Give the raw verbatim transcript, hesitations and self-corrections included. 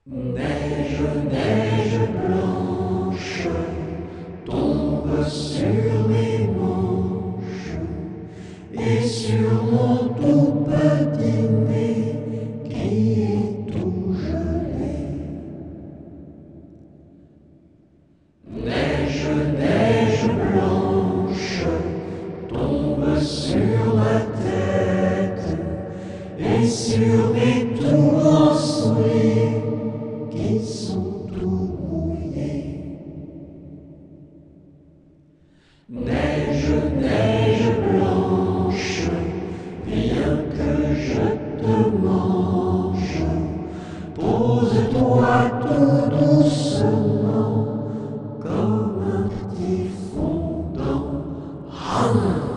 Neige, neige blanche, tombe sur mes manches et sur mon tout petit nez qui est tout gelé. Neige, neige blanche, tombe sur ma tête et sur mes tout grands souliers qui sont tout mouillés. Neige, neige blanche, viens que je te mange. Pose-toi tout doucement comme un petit fondant. Hum.